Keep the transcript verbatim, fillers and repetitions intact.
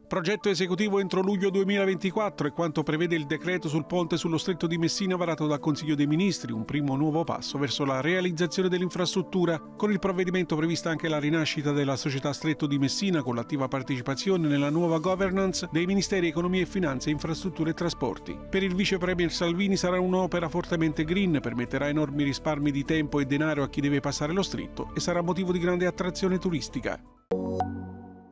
Progetto esecutivo entro luglio duemilaventiquattro è quanto prevede il decreto sul ponte sullo Stretto di Messina varato dal Consiglio dei Ministri, un primo nuovo passo verso la realizzazione dell'infrastruttura. Con il provvedimento prevista anche la rinascita della società Stretto di Messina con l'attiva partecipazione nella nuova governance dei Ministeri Economia e Finanze, Infrastrutture e Trasporti. Per il vice premier Salvini sarà un'opera fortemente green, permetterà enormi risparmi di tempo e denaro a chi deve passare lo stretto e sarà motivo di grande attrazione turistica.